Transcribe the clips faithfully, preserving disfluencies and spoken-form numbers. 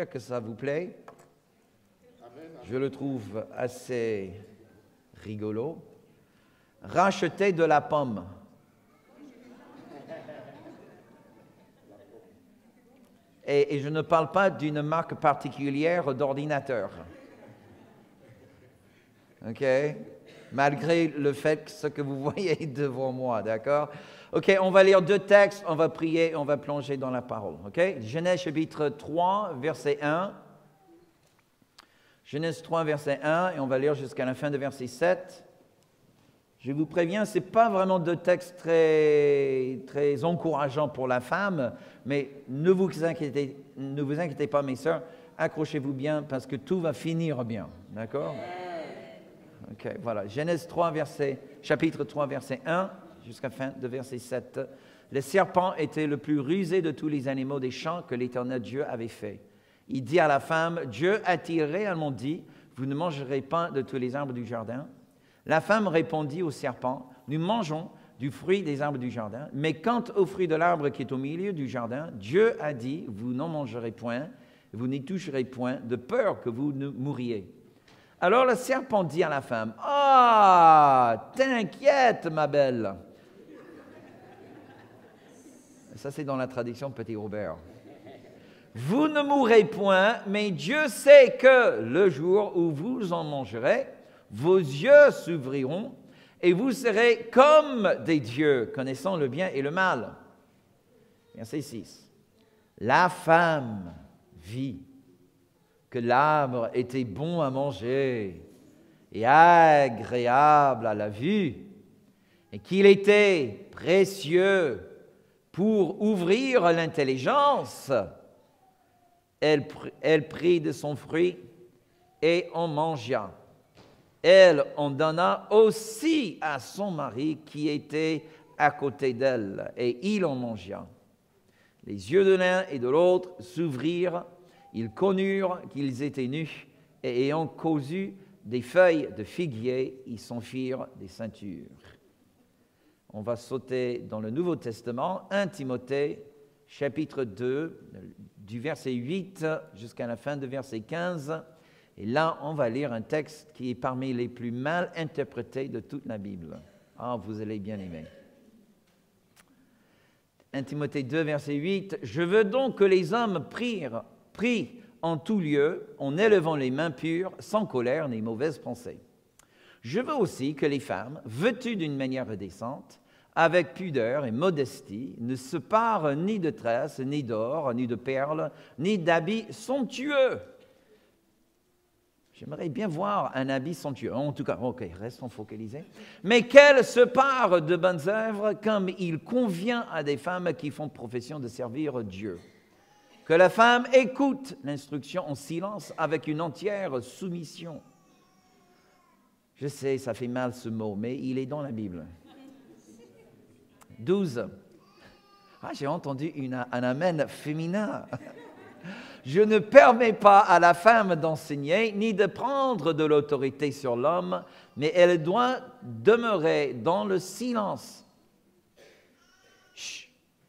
J'espère que ça vous plaît. Je le trouve assez rigolo. Racheter de la pomme. Et, et je ne parle pas d'une marque particulière d'ordinateur. OK? Malgré le fait que ce que vous voyez devant moi, d'accord? OK, on va lire deux textes, on va prier, on va plonger dans la parole. OK? Genèse chapitre trois, verset un. Genèse trois, verset un, et on va lire jusqu'à la fin de verset sept. Je vous préviens, ce n'est pas vraiment deux textes très, très encourageants pour la femme, mais ne vous inquiétez, ne vous inquiétez pas, mes sœurs, accrochez-vous bien parce que tout va finir bien. D'accord? OK, voilà. Genèse trois, verset, chapitre trois, verset un, jusqu'à la fin de verset sept. Le serpent était le plus rusé de tous les animaux des champs que l'Éternel Dieu avait fait. Il dit à la femme, Dieu a-t-il réellement dit, vous ne mangerez pas de tous les arbres du jardin? La femme répondit au serpent, nous mangeons du fruit des arbres du jardin, mais quant au fruit de l'arbre qui est au milieu du jardin, Dieu a dit, vous n'en mangerez point, vous n'y toucherez point, de peur que vous ne mouriez. Alors le serpent dit à la femme, ah, t'inquiète ma belle. Ça c'est dans la traduction Petit Robert. Vous ne mourrez point, mais Dieu sait que le jour où vous en mangerez, vos yeux s'ouvriront et vous serez comme des dieux, connaissant le bien et le mal. Verset six. La femme vit que l'arbre était bon à manger et agréable à la vue, et qu'il était précieux pour ouvrir l'intelligence. Elle, elle prit de son fruit et en mangea. Elle en donna aussi à son mari qui était à côté d'elle, et il en mangea. Les yeux de l'un et de l'autre s'ouvrirent, ils connurent qu'ils étaient nus, et ayant cousu des feuilles de figuier, ils s'en firent des ceintures. On va sauter dans le Nouveau Testament, premier Timothée, chapitre deux, du verset huit jusqu'à la fin de verset quinze. Et là, on va lire un texte qui est parmi les plus mal interprétés de toute la Bible. Ah, vous allez bien aimer. premier Timothée deux, verset huit. « Je veux donc que les hommes prient, prient en tout lieu, en élevant les mains pures, sans colère ni mauvaise pensée. Je veux aussi que les femmes, vêtues d'une manière décente, avec pudeur et modestie, ne se parent ni de tresses, ni d'or, ni de perles, ni d'habits somptueux. » J'aimerais bien voir un habit somptueux. En tout cas, ok, restons focalisés. Mais qu'elles se parent de bonnes œuvres comme il convient à des femmes qui font profession de servir Dieu. Que la femme écoute l'instruction en silence avec une entière soumission. Je sais, ça fait mal ce mot, mais il est dans la Bible. douze. Ah, j'ai entendu une, un amen féminin. Je ne permets pas à la femme d'enseigner, ni de prendre de l'autorité sur l'homme, mais elle doit demeurer dans le silence. Chut.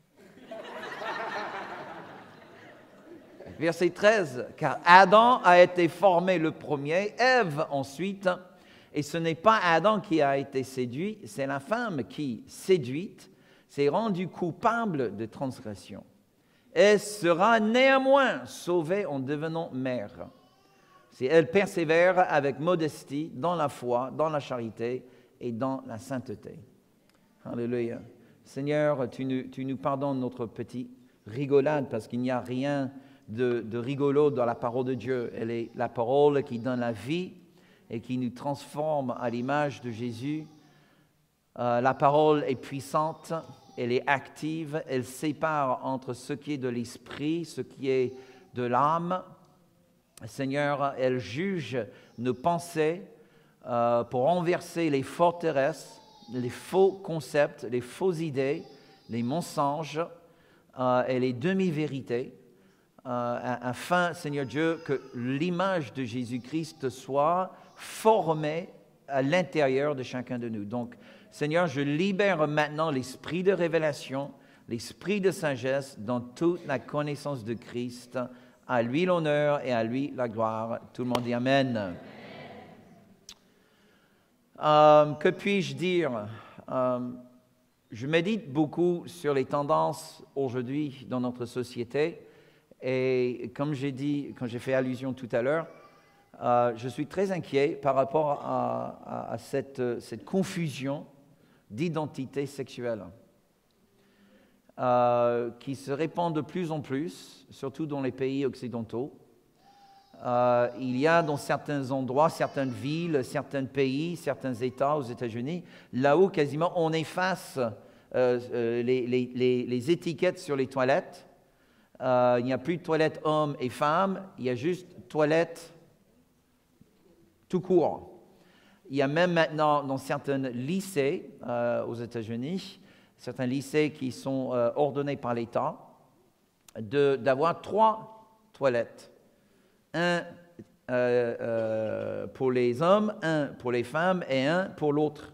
Verset treize. Car Adam a été formé le premier, Ève ensuite, et ce n'est pas Adam qui a été séduit, c'est la femme qui, séduite, s'est rendue coupable de transgression. Elle sera néanmoins sauvée en devenant mère. Si elle persévère avec modestie dans la foi, dans la charité et dans la sainteté. Alléluia. Seigneur, tu nous, tu nous pardonnes notre petite rigolade parce qu'il n'y a rien de, de rigolo dans la parole de Dieu. Elle est la parole qui donne la vie et qui nous transforme à l'image de Jésus. Euh, la parole est puissante. Elle est active, elle sépare entre ce qui est de l'esprit, ce qui est de l'âme. Seigneur, elle juge nos pensées euh, pour renverser les forteresses, les faux concepts, les fausses idées, les mensonges euh, et les demi-vérités, euh, afin, Seigneur Dieu, que l'image de Jésus-Christ soit formée à l'intérieur de chacun de nous. Donc, Seigneur, je libère maintenant l'esprit de révélation, l'esprit de sagesse dans toute la connaissance de Christ, À lui l'honneur et à lui la gloire. Tout le monde dit Amen. Euh, que puis-je dire? Euh, je médite beaucoup sur les tendances aujourd'hui dans notre société. Et comme j'ai dit, quand j'ai fait allusion tout à l'heure, euh, je suis très inquiet par rapport à, à, à cette, cette confusion d'identité sexuelle. Euh, qui se répand de plus en plus, surtout dans les pays occidentaux. Euh, il y a dans certains endroits, certaines villes, certains pays, certains États aux États-Unis, là où quasiment on efface euh, euh, les, les, les, les étiquettes sur les toilettes. Euh, il n'y a plus de toilettes hommes et femmes, il y a juste toilettes tout court. Il y a même maintenant dans certains lycées euh, aux États-Unis, certains lycées qui sont euh, ordonnés par l'État, d'avoir trois toilettes. Un euh, euh, pour les hommes, un pour les femmes et un pour l'autre.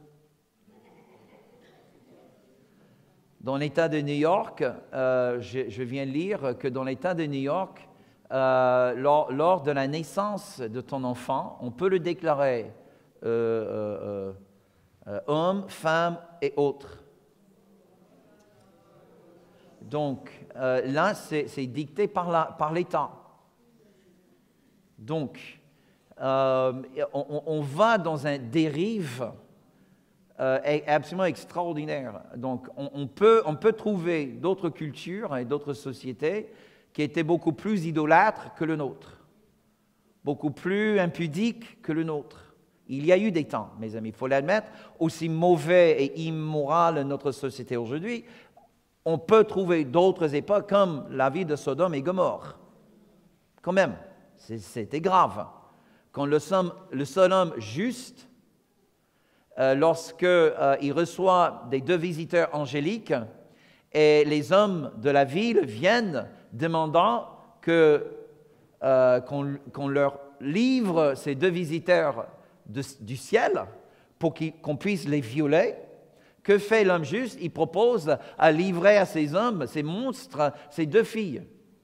Dans l'État de New York, euh, je, je viens de lire que dans l'État de New York, euh, lors, lors de la naissance de ton enfant, on peut le déclarer euh, euh, euh, homme, femme et autres. Donc, euh, là, c'est dicté par l'État. Donc, euh, on, on va dans un dérive euh, absolument extraordinaire. Donc, on, on, peut, on peut trouver d'autres cultures et d'autres sociétés qui étaient beaucoup plus idolâtres que le nôtre, beaucoup plus impudiques que le nôtre. Il y a eu des temps, mes amis, il faut l'admettre, aussi mauvais et immoral notre société aujourd'hui. On peut trouver d'autres époques comme la vie de Sodome et Gomorrhe. Quand même, c'était grave. Quand le, somme, le seul homme juste, euh, lorsqu'il euh, reçoit des deux visiteurs angéliques, et les hommes de la ville viennent demandant que, euh, qu'on, qu'on leur livre ces deux visiteurs de, du ciel pour qu'on puisse les violer. Que fait l'homme juste? Il propose à livrer à ces hommes, ces monstres, ces deux filles.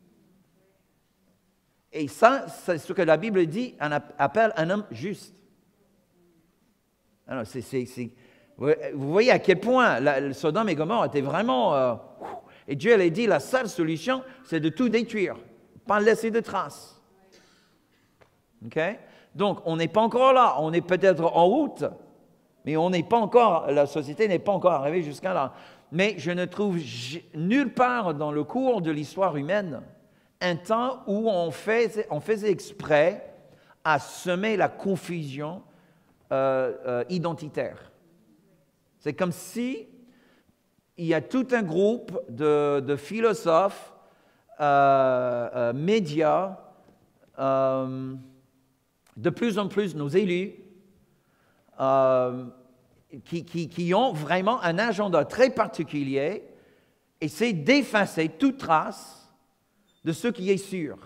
Et ça, c'est ce que la Bible dit, on appelle un homme juste. Alors, c'est, c'est, c'est, vous voyez à quel point la, le Sodome et Gomorrhe étaient vraiment... Euh, et Dieu a dit, la seule solution, c'est de tout détruire, pas laisser de traces. OK? Donc, on n'est pas encore là, on est peut-être en route, mais on n'est pas encore, la société n'est pas encore arrivée jusqu'à là. Mais je ne trouve nulle part dans le cours de l'histoire humaine un temps où on faisait, on faisait exprès à semer la confusion euh, euh, identitaire. C'est comme si il y a tout un groupe de, de philosophes, euh, euh, médias, euh, de plus en plus nos élus, euh, qui, qui, qui ont vraiment un agenda très particulier, et c'est d'effacer toute trace de ce qui est sûr.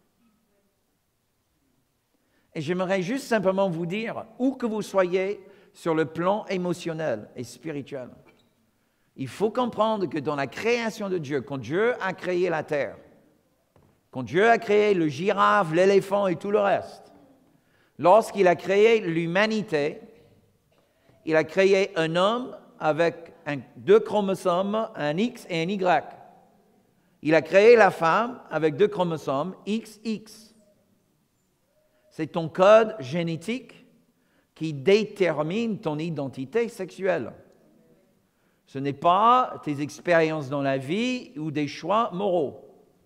Et j'aimerais juste simplement vous dire, où que vous soyez sur le plan émotionnel et spirituel, il faut comprendre que dans la création de Dieu, quand Dieu a créé la terre, quand Dieu a créé le girafe, l'éléphant et tout le reste, lorsqu'il a créé l'humanité, il a créé un homme avec un, deux chromosomes, un X et un Y. Il a créé la femme avec deux chromosomes, X X. C'est ton code génétique qui détermine ton identité sexuelle. Ce n'est pas tes expériences dans la vie ou des choix moraux.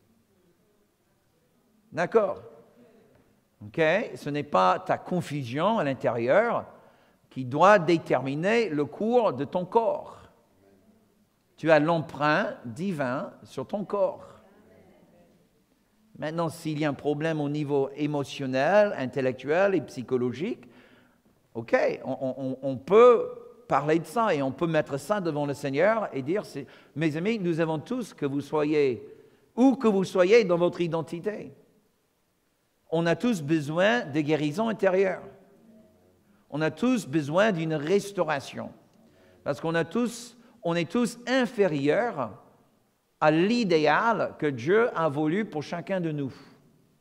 D'accord? OK? Ce n'est pas ta confusion à l'intérieur qui doit déterminer le cours de ton corps. Tu as l'emprunt divin sur ton corps. Maintenant, s'il y a un problème au niveau émotionnel, intellectuel et psychologique, OK, on, on, on peut parler de ça et on peut mettre ça devant le Seigneur et dire, mes amis, nous avons tous, que vous soyez, où que vous soyez dans votre identité, on a tous besoin de guérison intérieure. On a tous besoin d'une restauration. Parce qu'on a tous, on est tous inférieurs à l'idéal que Dieu a voulu pour chacun de nous.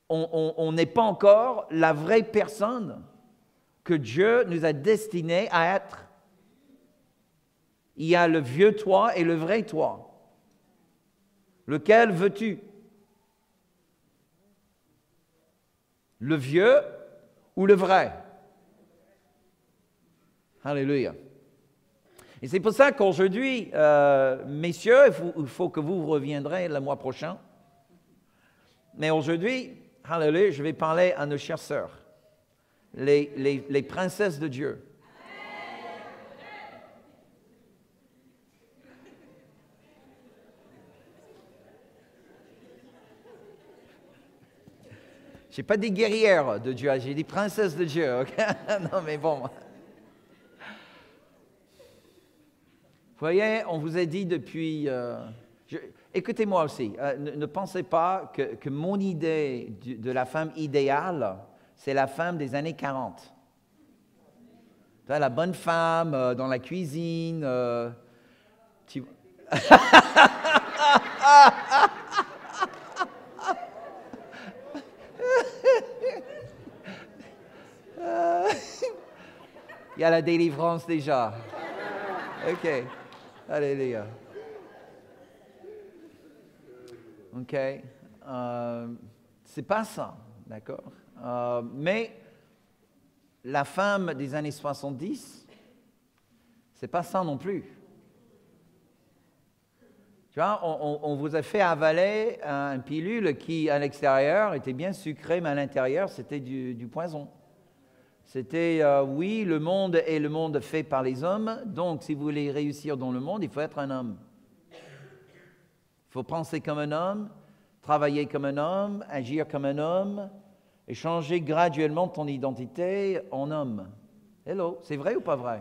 on n'est pas encore la vraie personne que Dieu nous a destiné à être. Il y a le vieux toi et le vrai toi. Lequel veux-tu? Le vieux ou le vrai? Alléluia. Et c'est pour ça qu'aujourd'hui, euh, messieurs, il faut, il faut que vous reviendrez le mois prochain. Mais aujourd'hui, alléluia, je vais parler à nos chères sœurs, les, les, les princesses de Dieu. Je n'ai pas dit guerrières de Dieu, j'ai dit princesses de Dieu. Okay? Non, mais bon. Vous voyez, on vous a dit depuis... Euh, je, écoutez-moi aussi, euh, ne, ne pensez pas que, que mon idée de, de la femme idéale, c'est la femme des années quarante. La bonne femme euh, dans la cuisine. Euh, tu... Il y a la délivrance déjà. OK. Alléluia. OK. Euh, c'est pas ça, d'accord? Euh, mais la femme des années soixante-dix, c'est pas ça non plus. Tu vois, on, on, on vous a fait avaler un pilule qui, à l'extérieur, était bien sucré, mais à l'intérieur, c'était du, du poison. C'était, euh, oui, le monde est le monde fait par les hommes, donc si vous voulez réussir dans le monde, il faut être un homme. Il faut penser comme un homme, travailler comme un homme, agir comme un homme, et changer graduellement ton identité en homme. Hello, c'est vrai ou pas vrai?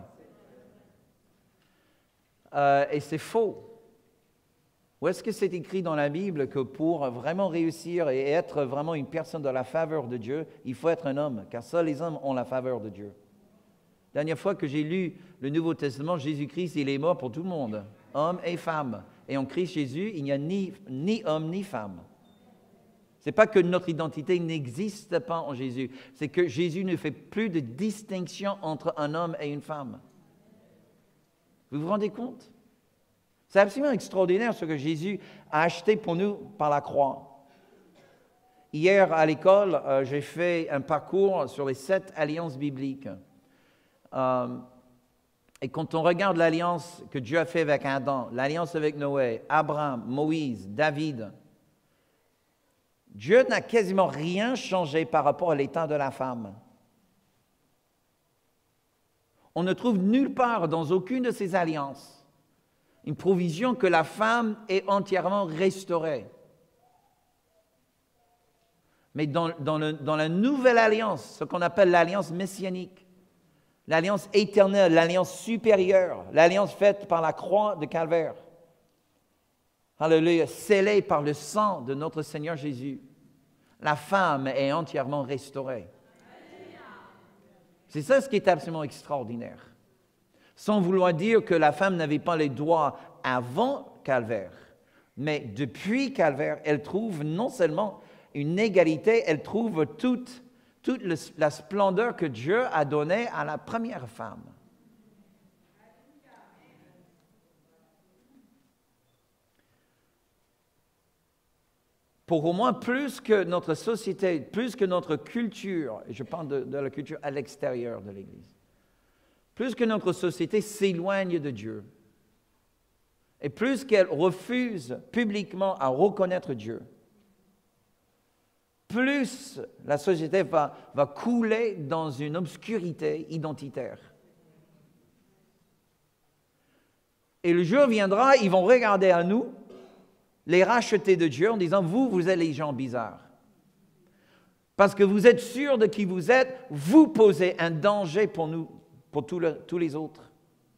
Euh, et c'est faux. Où est-ce que c'est écrit dans la Bible que pour vraiment réussir et être vraiment une personne de la faveur de Dieu, il faut être un homme, car seuls les hommes ont la faveur de Dieu. La dernière fois que j'ai lu le Nouveau Testament, Jésus-Christ, il est mort pour tout le monde, hommes et femmes. Et en Christ Jésus, il n'y a ni, ni homme ni femme. Ce n'est pas que notre identité n'existe pas en Jésus, c'est que Jésus ne fait plus de distinction entre un homme et une femme. Vous vous rendez compte? C'est absolument extraordinaire ce que Jésus a acheté pour nous par la croix. Hier, à l'école, euh, j'ai fait un parcours sur les sept alliances bibliques. Euh, et quand on regarde l'alliance que Dieu a faite avec Adam, l'alliance avec Noé, Abraham, Moïse, David, Dieu n'a quasiment rien changé par rapport à l'état de la femme. On ne trouve nulle part dans aucune de ces alliances une provision que la femme est entièrement restaurée. Mais dans, dans, le, dans la nouvelle alliance, ce qu'on appelle l'alliance messianique, l'alliance éternelle, l'alliance supérieure, l'alliance faite par la croix de Calvaire, alléluia, scellée par le sang de notre Seigneur Jésus, la femme est entièrement restaurée. C'est ça ce qui est absolument extraordinaire. Sans vouloir dire que la femme n'avait pas les droits avant Calvaire, mais depuis Calvaire, elle trouve non seulement une égalité, elle trouve toute, toute le, la splendeur que Dieu a donnée à la première femme. Pour au moins plus que notre société, plus que notre culture, et je parle de, de la culture à l'extérieur de l'Église, plus que notre société s'éloigne de Dieu, et plus qu'elle refuse publiquement à reconnaître Dieu, plus la société va, va couler dans une obscurité identitaire. Et le jour viendra, ils vont regarder à nous, les rachetés de Dieu, en disant, vous, vous êtes les gens bizarres. Parce que vous êtes sûrs de qui vous êtes, vous posez un danger pour nous, pour tous, le, tous les autres.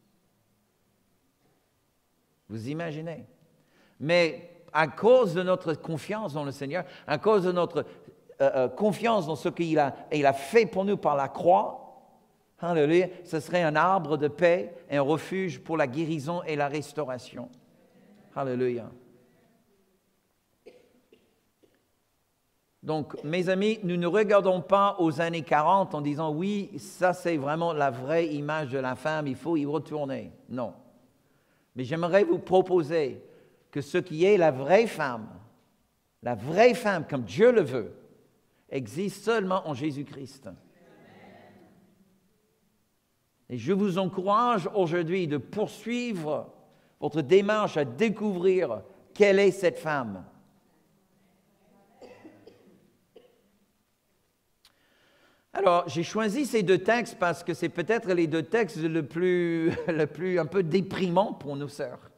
Vous imaginez? Mais à cause de notre confiance dans le Seigneur, à cause de notre euh, euh, confiance dans ce qu'il a, il a fait pour nous par la croix, alléluia, ce serait un arbre de paix, un refuge pour la guérison et la restauration. Alléluia. Donc, mes amis, nous ne regardons pas aux années quarante en disant « Oui, ça c'est vraiment la vraie image de la femme, il faut y retourner. » Non. Mais j'aimerais vous proposer que ce qui est la vraie femme, la vraie femme comme Dieu le veut, existe seulement en Jésus-Christ. Et je vous encourage aujourd'hui de poursuivre votre démarche à découvrir quelle est cette femme. Alors, j'ai choisi ces deux textes parce que c'est peut-être les deux textes le plus, le plus un peu déprimants pour nos sœurs.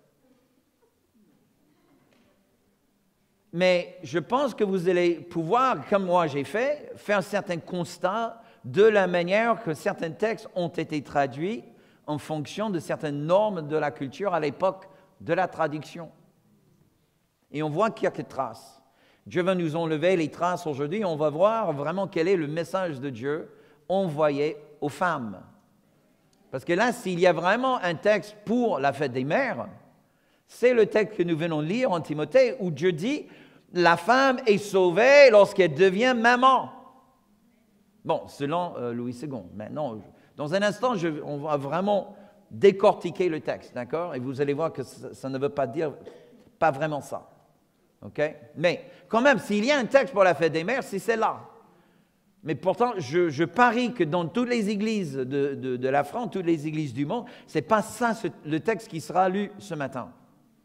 Mais je pense que vous allez pouvoir, comme moi j'ai fait, faire certains constats de la manière que certains textes ont été traduits en fonction de certaines normes de la culture à l'époque de la traduction. Et on voit qu'il y a quelques traces. Dieu va nous enlever les traces aujourd'hui. On va voir vraiment quel est le message de Dieu envoyé aux femmes. Parce que là, s'il y a vraiment un texte pour la fête des mères, c'est le texte que nous venons de lire en Timothée où Dieu dit « La femme est sauvée lorsqu'elle devient maman ». Bon, selon euh, Louis second. Maintenant, dans un instant, je, on va vraiment décortiquer le texte, d'accord? Et vous allez voir que ça, ça ne veut pas dire pas vraiment ça. OK? Mais quand même, s'il y a un texte pour la fête des mères, c'est celle-là. Mais pourtant, je, je parie que dans toutes les églises de, de, de la France, toutes les églises du monde, ce n'est pas ça ce, le texte qui sera lu ce matin.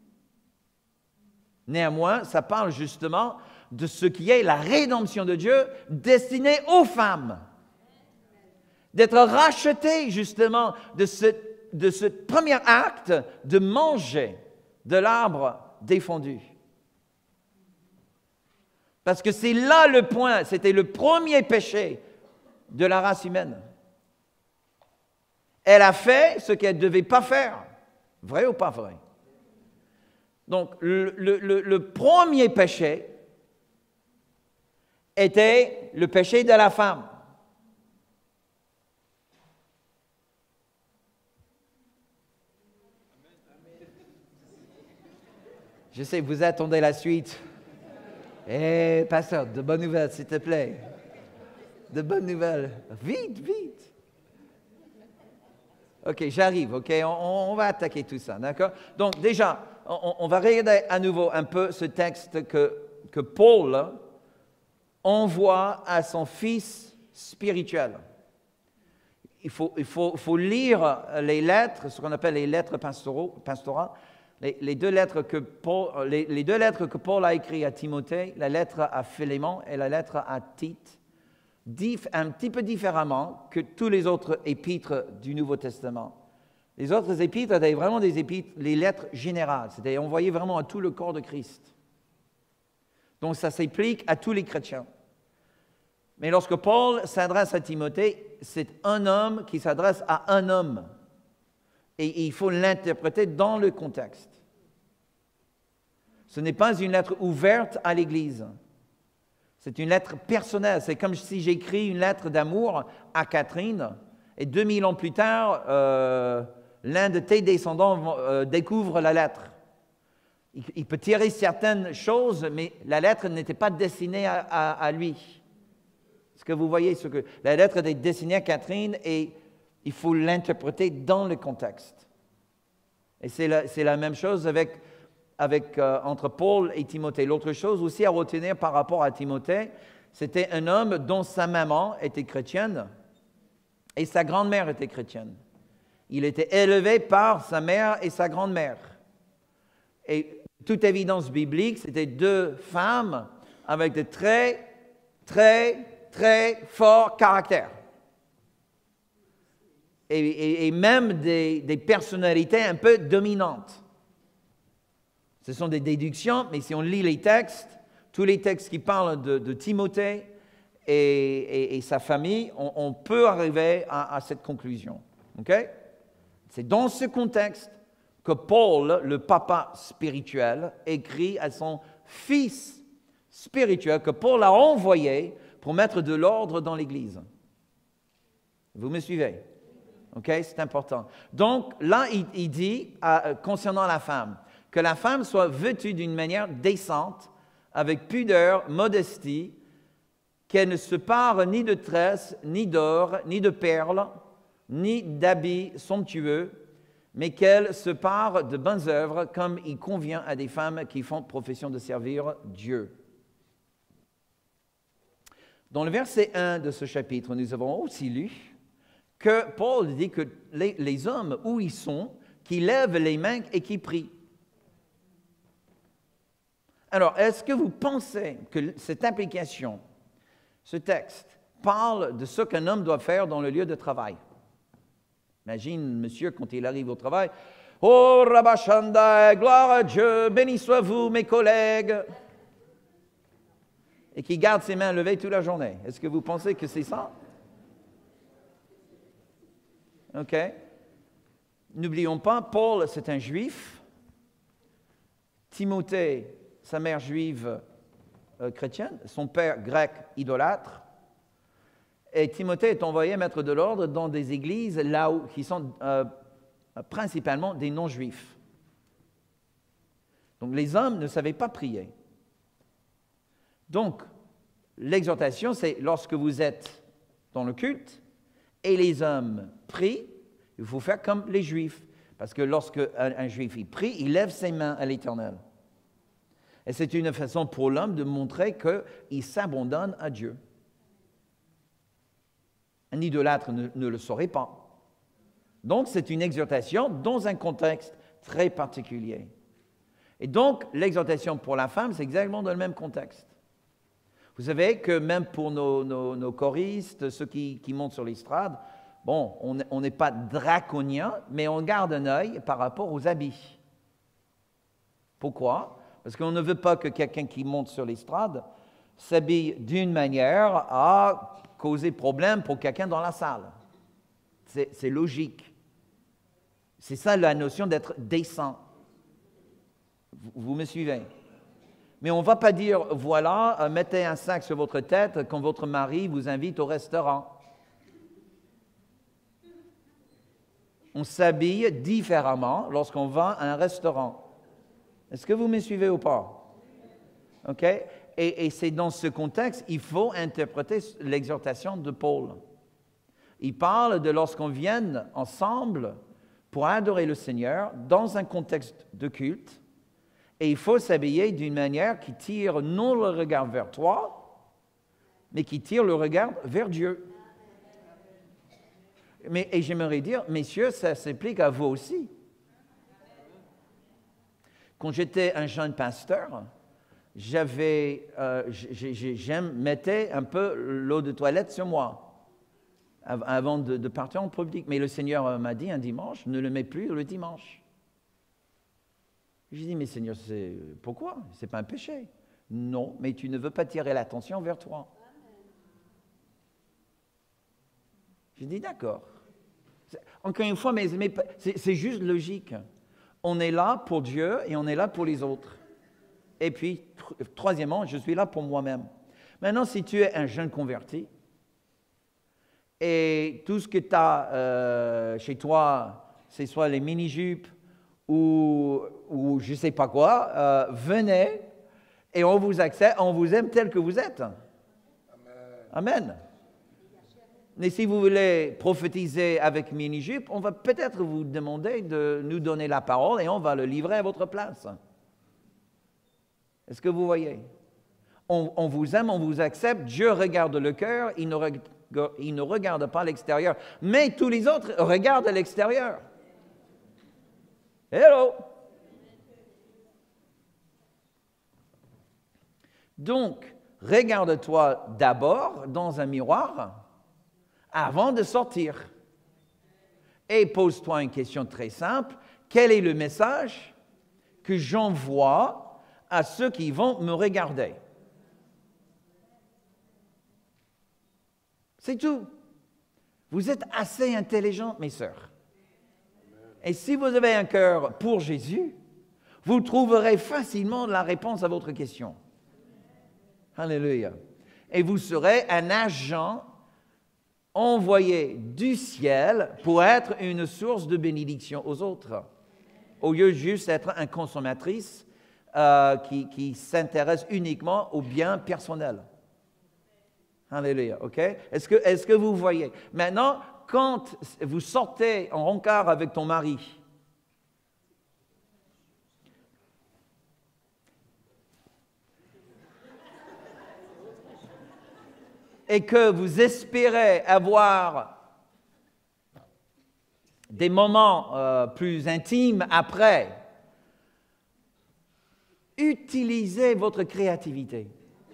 Néanmoins, ça parle justement de ce qui est la rédemption de Dieu destinée aux femmes. D'être rachetées justement de ce, de ce premier acte de manger de l'arbre défendu. Parce que c'est là le point, c'était le premier péché de la race humaine. Elle a fait ce qu'elle ne devait pas faire. Vrai ou pas vrai? Donc, le, le, le, le premier péché était le péché de la femme. Je sais, vous attendez la suite. Eh, pasteur, de bonnes nouvelles, s'il te plaît. De bonnes nouvelles. Vite, vite. OK, j'arrive, OK? On, on va attaquer tout ça, d'accord? Donc, déjà, on, on va regarder à nouveau un peu ce texte que, que Paul envoie à son fils spirituel. Il faut, il faut, faut lire les lettres, ce qu'on appelle les lettres pastorales. Les, les, deux lettres que Paul, les, les deux lettres que Paul a écrites à Timothée, la lettre à Philémon et la lettre à Tite, dif, un petit peu différemment que tous les autres épîtres du Nouveau Testament. Les autres épîtres étaient vraiment des épîtres, les lettres générales, c'était envoyé vraiment à tout le corps de Christ. Donc ça s'applique à tous les chrétiens. Mais lorsque Paul s'adresse à Timothée, c'est un homme qui s'adresse à un homme. Et il faut l'interpréter dans le contexte. Ce n'est pas une lettre ouverte à l'Église. C'est une lettre personnelle. C'est comme si j'écris une lettre d'amour à Catherine et deux mille ans plus tard, euh, l'un de tes descendants euh, découvre la lettre. Il, il peut tirer certaines choses, mais la lettre n'était pas destinée à, à, à lui. Est-ce que vous voyez ce que... La lettre était destinée à Catherine et il faut l'interpréter dans le contexte. Et c'est la, c'est la même chose avec, avec, euh, entre Paul et Timothée. L'autre chose aussi à retenir par rapport à Timothée, c'était un homme dont sa maman était chrétienne et sa grand-mère était chrétienne. Il était élevé par sa mère et sa grand-mère. Et toute évidence biblique, c'était deux femmes avec de très, très, très forts caractères. Et, et, et même des, des personnalités un peu dominantes. Ce sont des déductions, mais si on lit les textes, tous les textes qui parlent de, de Timothée et, et, et sa famille, on, on peut arriver à, à cette conclusion. Okay? C'est dans ce contexte que Paul, le papa spirituel, écrit à son fils spirituel, que Paul a envoyé pour mettre de l'ordre dans l'Église. Vous me suivez? OK, c'est important. Donc, là, il, il dit, euh, concernant la femme, que la femme soit vêtue d'une manière décente, avec pudeur, modestie, qu'elle ne se pare ni de tresses, ni d'or, ni de perles, ni d'habits somptueux, mais qu'elle se pare de bonnes œuvres, comme il convient à des femmes qui font profession de servir Dieu. Dans le verset un de ce chapitre, nous avons aussi lu que Paul dit que les, les hommes, où ils sont, qui lèvent les mains et qui prient. Alors, est-ce que vous pensez que cette implication, ce texte, parle de ce qu'un homme doit faire dans le lieu de travail? Imagine, monsieur, quand il arrive au travail, « Oh, Rabashanda, gloire à Dieu, béni sois-vous, mes collègues !» et qui garde ses mains levées toute la journée. Est-ce que vous pensez que c'est ça? OK. N'oublions pas, Paul, c'est un juif. Timothée, sa mère juive euh, chrétienne, son père grec idolâtre. Et Timothée est envoyé mettre de l'ordre dans des églises là où, qui sont euh, principalement des non-juifs. Donc les hommes ne savaient pas prier. Donc, l'exhortation, c'est lorsque vous êtes dans le culte et les hommes prient, il faut faire comme les juifs. Parce que lorsque un, un juif il prie, il lève ses mains à l'Éternel. Et c'est une façon pour l'homme de montrer qu'il s'abandonne à Dieu. Un idolâtre ne, ne le saurait pas. Donc, c'est une exhortation dans un contexte très particulier. Et donc, l'exhortation pour la femme, c'est exactement dans le même contexte. Vous savez que même pour nos, nos, nos choristes, ceux qui, qui montent sur l'estrade, bon, on n'est pas draconien, mais on garde un œil par rapport aux habits. Pourquoi? Parce qu'on ne veut pas que quelqu'un qui monte sur l'estrade s'habille d'une manière à causer problème pour quelqu'un dans la salle. C'est, c'est logique. C'est ça la notion d'être décent. Vous, vous me suivez? Mais on ne va pas dire, voilà, mettez un sac sur votre tête quand votre mari vous invite au restaurant. On s'habille différemment lorsqu'on va à un restaurant. Est-ce que vous me suivez ou pas? OK? Et, et c'est dans ce contexte, il faut interpréter l'exhortation de Paul. Il parle de lorsqu'on vient ensemble pour adorer le Seigneur dans un contexte de culte, et il faut s'habiller d'une manière qui tire non le regard vers toi, mais qui tire le regard vers Dieu. Mais, et j'aimerais dire, messieurs, ça s'applique à vous aussi. Quand j'étais un jeune pasteur, j'avais, euh, je mettais un peu l'eau de toilette sur moi avant de, de partir en public. Mais le Seigneur m'a dit un dimanche, ne le mets plus le dimanche. J'ai dit, mais Seigneur, c'est, pourquoi? Ce n'est pas un péché. Non, mais tu ne veux pas tirer l'attention vers toi. J'ai dit, d'accord. Encore une fois, mais, mais c'est, c'est juste logique. On est là pour Dieu et on est là pour les autres. Et puis, troisièmement, je suis là pour moi-même. Maintenant, si tu es un jeune converti et tout ce que tu as euh, chez toi, c'est soit les mini-jupes ou, ou je ne sais pas quoi, euh, venez et on vous accepte, on vous aime tel que vous êtes. Amen. Amen. Mais si vous voulez prophétiser avec mini-jupe, on va peut-être vous demander de nous donner la parole et on va le livrer à votre place. Est-ce que vous voyez? On, on vous aime, on vous accepte, Dieu regarde le cœur, il ne, reg- il ne regarde pas l'extérieur. Mais tous les autres regardent l'extérieur. Hello! Donc, regarde-toi d'abord dans un miroir avant de sortir. Et pose-toi une question très simple. Quel est le message que j'envoie à ceux qui vont me regarder? C'est tout. Vous êtes assez intelligents, mes sœurs. Et si vous avez un cœur pour Jésus, vous trouverez facilement la réponse à votre question. Alléluia. Et vous serez un agent envoyé du ciel pour être une source de bénédiction aux autres, au lieu de juste être un consommatrice euh, qui, qui s'intéresse uniquement aux biens personnels. Alléluia, ok? Est-ce que, est-ce que vous voyez? Maintenant, quand vous sortez en rencard avec ton mari, et que vous espérez avoir des moments euh, plus intimes après, utilisez votre créativité.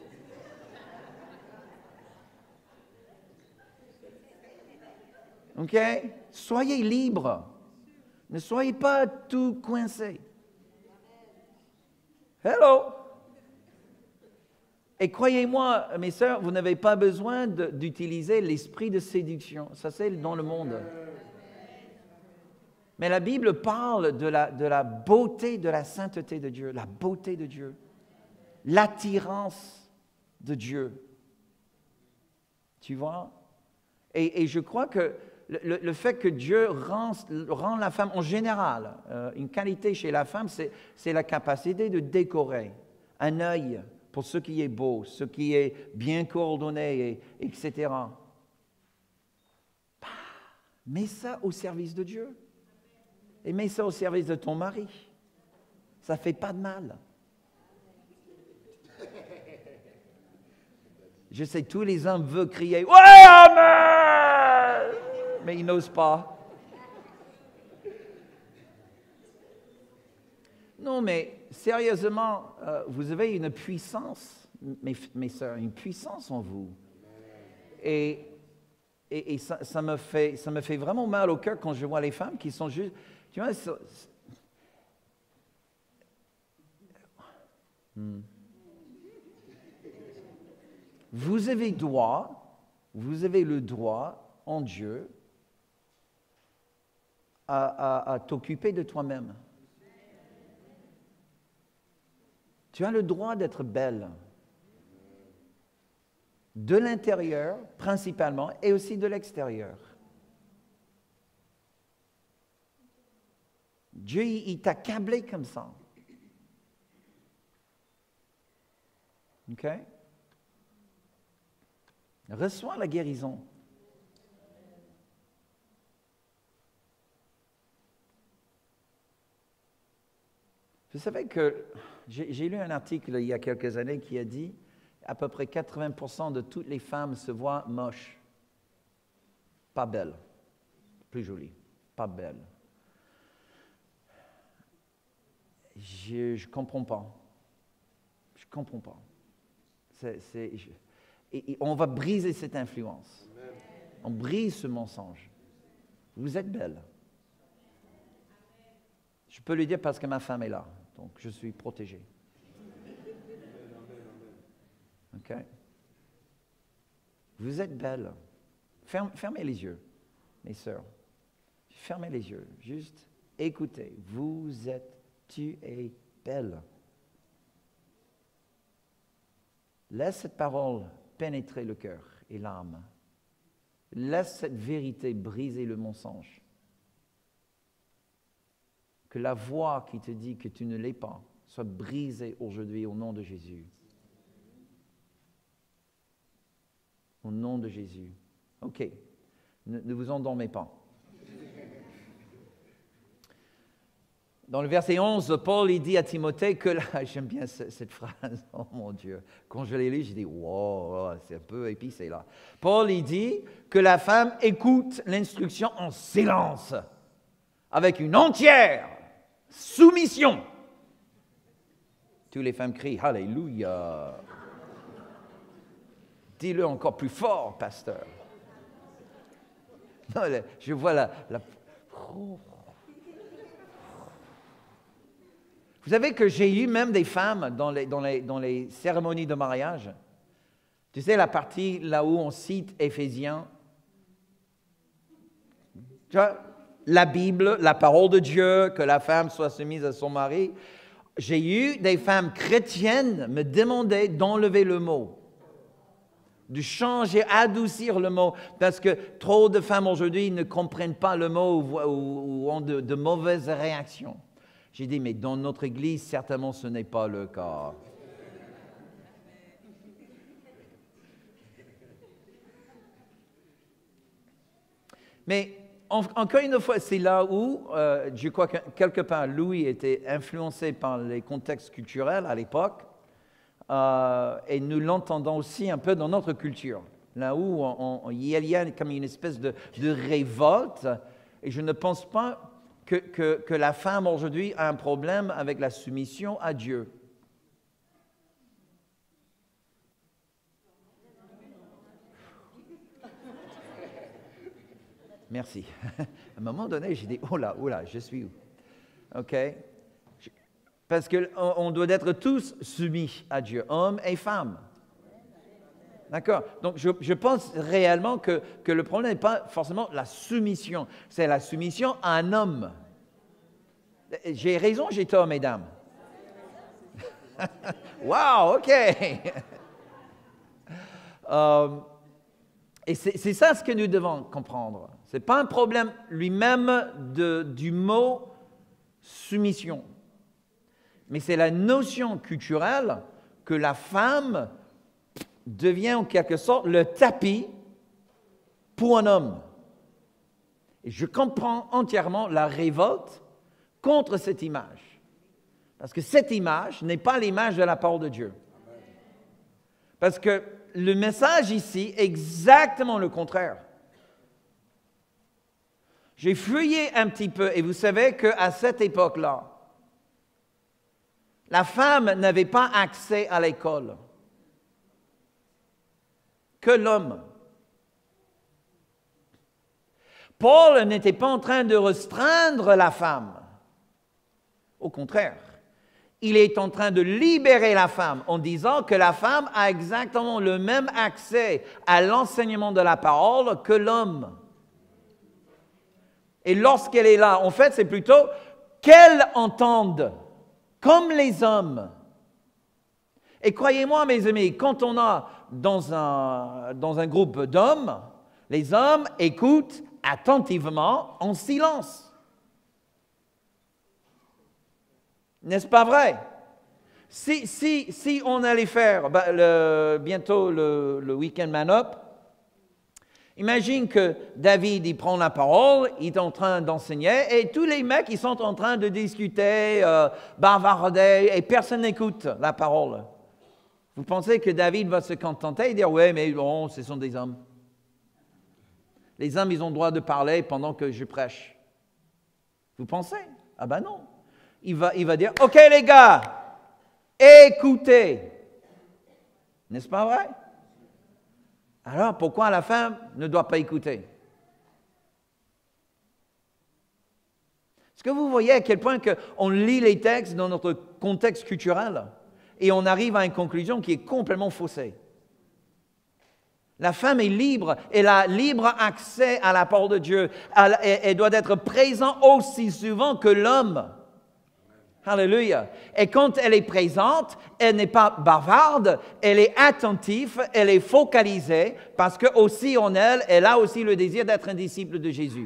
OK? Soyez libre. Ne soyez pas tout coincé. Hello! Et croyez-moi, mes sœurs, vous n'avez pas besoin de, d'utiliser l'esprit de séduction. Ça, c'est dans le monde. Mais la Bible parle de la, de la beauté, de la sainteté de Dieu, la beauté de Dieu, l'attirance de Dieu. Tu vois? Et, et je crois que le, le fait que Dieu rend, rend la femme, en général, euh, une qualité chez la femme, c'est, c'est la capacité de décorer un œil pour ce qui est beau, ce qui est bien coordonné, et, etc. Bah, mets ça au service de Dieu. Et mets ça au service de ton mari. Ça ne fait pas de mal. Je sais, tous les hommes veulent crier « Ouais, amen !» mais ils n'osent pas. Non, mais sérieusement, euh, vous avez une puissance, mes, mes sœurs, une puissance en vous. Et, et, et ça, ça, me fait, ça me fait vraiment mal au cœur quand je vois les femmes qui sont juste... Tu vois, ça, hmm. Vous avez droit, vous avez le droit en Dieu à, à, à t'occuper de toi-même. Tu as le droit d'être belle, de l'intérieur principalement et aussi de l'extérieur. Dieu, il, il t'a câblé comme ça. OK? Reçois la guérison. Vous savez que j'ai, j'ai lu un article il y a quelques années qui a dit à peu près quatre-vingts pour cent de toutes les femmes se voient moches, pas belles, plus jolies, pas belles. Je ne comprends pas. Je ne comprends pas. C'est, c'est, je, et, et on va briser cette influence. Amen. On brise ce mensonge. Vous êtes belle. Je peux le dire parce que ma femme est là. Donc, je suis protégé. OK? Vous êtes belle. Ferme, fermez les yeux, mes sœurs. Fermez les yeux. Juste écoutez. Vous êtes, tu es belle. Laisse cette parole pénétrer le cœur et l'âme. Laisse cette vérité briser le mensonge. Que la voix qui te dit que tu ne l'es pas soit brisée aujourd'hui au nom de Jésus. Au nom de Jésus. OK. Ne, ne vous endormez pas. Dans le verset onze, Paul il dit à Timothée que là, j'aime bien cette phrase, oh mon Dieu, quand je l'ai lu, j'ai dit, wow, c'est un peu épicé là. Paul il dit que la femme écoute l'instruction en silence, avec une entière soumission. Toutes les femmes crient, Alléluia. Dis-le encore plus fort, pasteur. Non, je vois la... la... Oh. Vous savez que j'ai eu même des femmes dans les, dans les, dans les cérémonies de mariage. Tu sais, la partie là où on cite Éphésiens. Tu vois, la Bible, la parole de Dieu, que la femme soit soumise à son mari. J'ai eu des femmes chrétiennes me demander d'enlever le mot, de changer, adoucir le mot, parce que trop de femmes aujourd'hui ne comprennent pas le mot ou, ou, ou ont de, de mauvaises réactions. J'ai dit, mais dans notre Église, certainement, ce n'est pas le cas. Mais en, encore une fois, c'est là où, euh, je crois que quelque part, Louis était influencé par les contextes culturels à l'époque, euh, et nous l'entendons aussi un peu dans notre culture, là où on, on, il y a comme une espèce de, de révolte, et je ne pense pas que, que, que la femme aujourd'hui a un problème avec la soumission à Dieu. Merci. À un moment donné, j'ai dit, oh là, oh là, je suis où? OK? Parce qu'on on doit être tous soumis à Dieu, hommes et femmes. D'accord? Donc, je, je pense réellement que, que le problème n'est pas forcément la soumission, c'est la soumission à un homme. J'ai raison, j'ai tort, mesdames. Wow, OK. euh, et c'est ça ce que nous devons comprendre. Ce n'est pas un problème lui-même du mot soumission, mais c'est la notion culturelle que la femme devient en quelque sorte le tapis pour un homme. Et je comprends entièrement la révolte contre cette image. Parce que cette image n'est pas l'image de la parole de Dieu. Parce que le message ici est exactement le contraire. J'ai fouillé un petit peu et vous savez qu'à cette époque-là, la femme n'avait pas accès à l'école, que l'homme. Paul n'était pas en train de restreindre la femme. Au contraire, il est en train de libérer la femme en disant que la femme a exactement le même accès à l'enseignement de la parole que l'homme. Et lorsqu'elle est là, en fait, c'est plutôt qu'elle entende comme les hommes. Et croyez-moi, mes amis, quand on a dans un, dans un groupe d'hommes, les hommes écoutent attentivement en silence. N'est-ce pas vrai? Si, si, si on allait faire ben, le, bientôt le, le Weekend Man Up, imagine que David, il prend la parole, il est en train d'enseigner, et tous les mecs, ils sont en train de discuter, euh, bavarder, et personne n'écoute la parole. Vous pensez que David va se contenter et dire, ouais, mais bon, ce sont des hommes. Les hommes, ils ont le droit de parler pendant que je prêche. Vous pensez? Ah ben non. Il va, il va dire, OK les gars, écoutez. N'est-ce pas vrai? Alors, pourquoi la femme ne doit pas écouter? Est-ce que vous voyez à quel point que on lit les textes dans notre contexte culturel et on arrive à une conclusion qui est complètement faussée? La femme est libre, elle a libre accès à la parole de Dieu. Elle, elle doit être présente aussi souvent que l'homme. Alléluia. Et quand elle est présente, elle n'est pas bavarde, elle est attentive, elle est focalisée, parce que aussi en elle, elle a aussi le désir d'être un disciple de Jésus.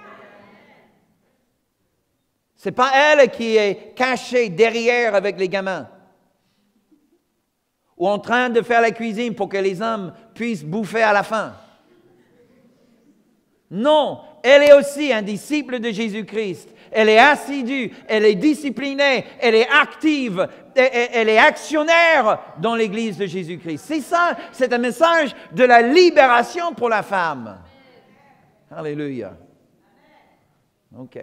Ce n'est pas elle qui est cachée derrière avec les gamins, ou en train de faire la cuisine pour que les hommes puissent bouffer à la faim. Non, elle est aussi un disciple de Jésus-Christ. Elle est assidue, elle est disciplinée, elle est active, elle est actionnaire dans l'Église de Jésus-Christ. C'est ça, c'est un message de la libération pour la femme. Alléluia. OK.